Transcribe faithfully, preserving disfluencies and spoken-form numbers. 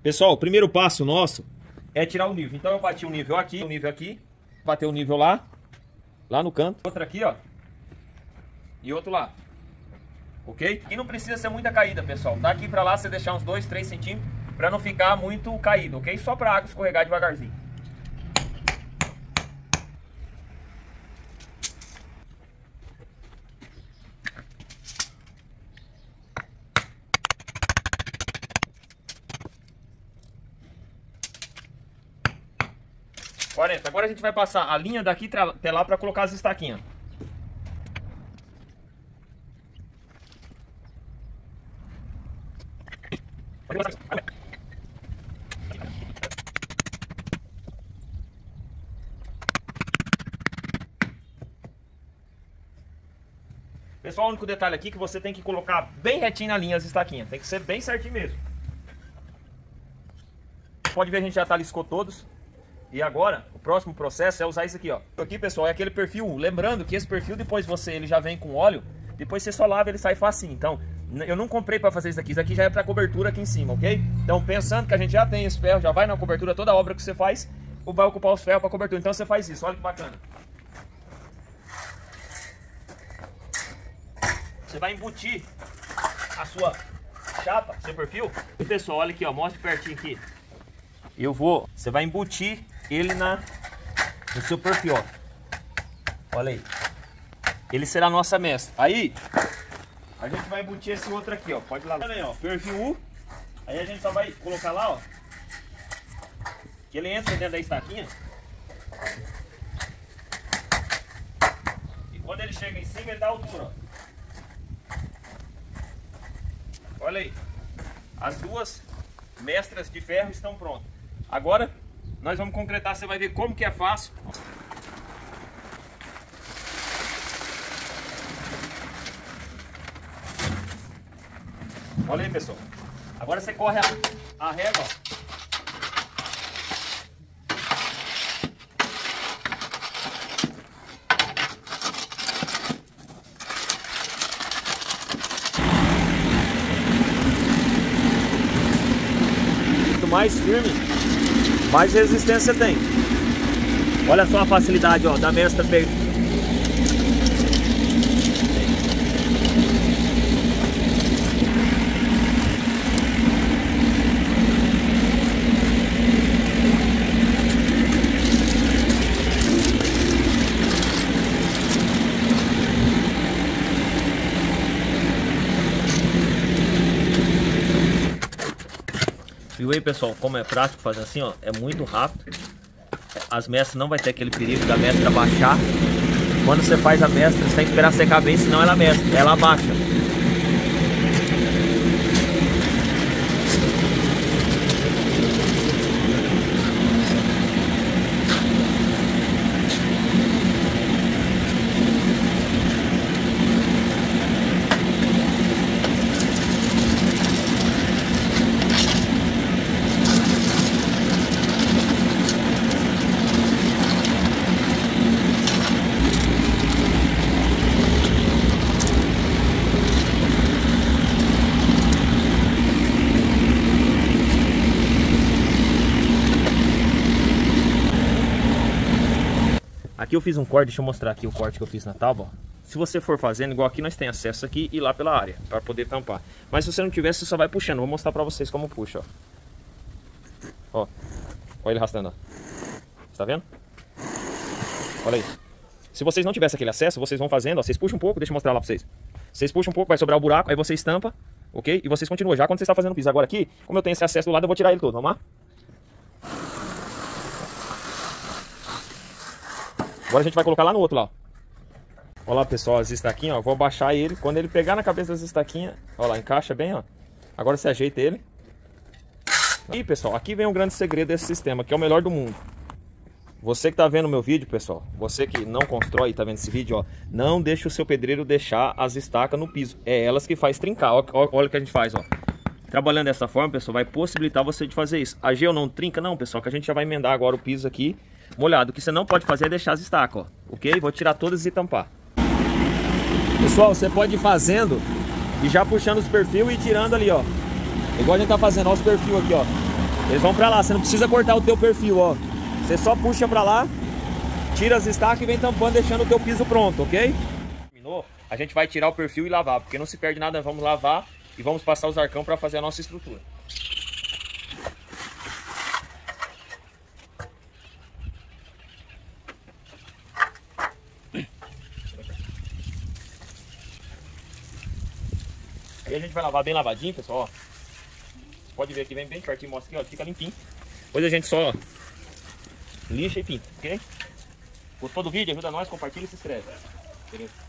Pessoal, o primeiro passo nosso é tirar o nível. Então eu bati o nível aqui, o nível aqui, bateu o nível lá, lá no canto, outro aqui, ó, e outro lá, ok? E não precisa ser muita caída, pessoal. Daqui pra lá você deixar uns dois, três centímetros pra não ficar muito caído, ok? Só pra água escorregar devagarzinho. quarenta. Agora a gente vai passar a linha daqui até lá para colocar as estaquinhas. Pessoal, o único detalhe aqui é que você tem que colocar bem retinho na linha as estaquinhas. Tem que ser bem certinho mesmo. Pode ver, a gente já taliscou todos. E agora, o próximo processo é usar isso aqui, ó. Aqui, pessoal, é aquele perfil. Lembrando que esse perfil, depois você, ele já vem com óleo. Depois você só lava, ele sai facinho. Então, eu não comprei para fazer isso aqui. Isso aqui já é para cobertura aqui em cima, ok? Então, pensando que a gente já tem esse ferro, já vai na cobertura, toda obra que você faz, vai ocupar os ferros para cobertura. Então, você faz isso. Olha que bacana. Você vai embutir a sua chapa, seu perfil. E, pessoal, olha aqui, ó. Mostra pertinho aqui. Eu vou... Você vai embutir ele na, no seu perfil, ó. Olha aí. Ele será a nossa mestra. Aí, a gente vai embutir esse outro aqui, ó. Pode ir lá. Também, ó. Perfil U. Aí a gente só vai colocar lá, ó. Que ele entra dentro da estaquinha. E quando ele chega em cima, ele dá altura, ó. Olha aí. As duas mestras de ferro estão prontas. Agora, nós vamos concretar, você vai ver como que é fácil. Olha aí, pessoal. Agora você corre a, a régua, ó. Quanto mais firme, mais resistência tem. Olha só a facilidade, ó, da mestra pegar. Viu aí, pessoal, como é prático fazer assim, ó, é muito rápido. As mestras não vai ter aquele perigo da mestra baixar. Quando você faz a mestra, você tem que esperar secar bem, senão ela mestra, ela baixa. Aqui eu fiz um corte, deixa eu mostrar aqui o corte que eu fiz na tábua. Se você for fazendo, igual aqui nós tem acesso aqui e lá pela área, para poder tampar. Mas se você não tiver, você só vai puxando. Vou mostrar para vocês como puxa, ó. Ó, olha ele arrastando, ó. Tá vendo? Olha aí. Se vocês não tivessem aquele acesso, vocês vão fazendo, ó. Vocês puxam um pouco, deixa eu mostrar lá para vocês. Vocês puxam um pouco, vai sobrar o buraco, aí você estampa, ok? E vocês continuam já quando você está fazendo o piso. Agora aqui, como eu tenho esse acesso do lado, eu vou tirar ele todo, vamos lá? Agora a gente vai colocar lá no outro lá, ó. Olha lá, pessoal, as estaquinhas, ó. Vou abaixar ele. Quando ele pegar na cabeça das estaquinhas, olha lá, encaixa bem, ó. Agora você ajeita ele. E, pessoal, aqui vem um grande segredo desse sistema, que é o melhor do mundo. Você que tá vendo o meu vídeo, pessoal, você que não constrói e tá vendo esse vídeo, ó, não deixa o seu pedreiro deixar as estacas no piso. É elas que faz trincar. Olha, olha o que a gente faz, ó. Trabalhando dessa forma, pessoal, vai possibilitar você de fazer isso. A gel não trinca, não, pessoal, que a gente já vai emendar agora o piso aqui molhado. O que você não pode fazer é deixar as estacas, ó, ok? Vou tirar todas e tampar. Pessoal, você pode ir fazendo e já puxando os perfis e tirando ali, ó. Igual a gente tá fazendo, ó, os perfis aqui, ó. Eles vão pra lá, você não precisa cortar o teu perfil, ó. Você só puxa pra lá, tira as estacas e vem tampando, deixando o teu piso pronto, ok? Terminou, a gente vai tirar o perfil e lavar, porque não se perde nada, vamos lavar e vamos passar os arcão pra fazer a nossa estrutura. Aí a gente vai lavar bem lavadinho, pessoal, ó. Você pode ver que vem bem pertinho, mostra aqui, ó, fica limpinho. Depois a gente só lixa e pinta, ok? Gostou do vídeo? Ajuda nós, compartilha e se inscreve. Beleza?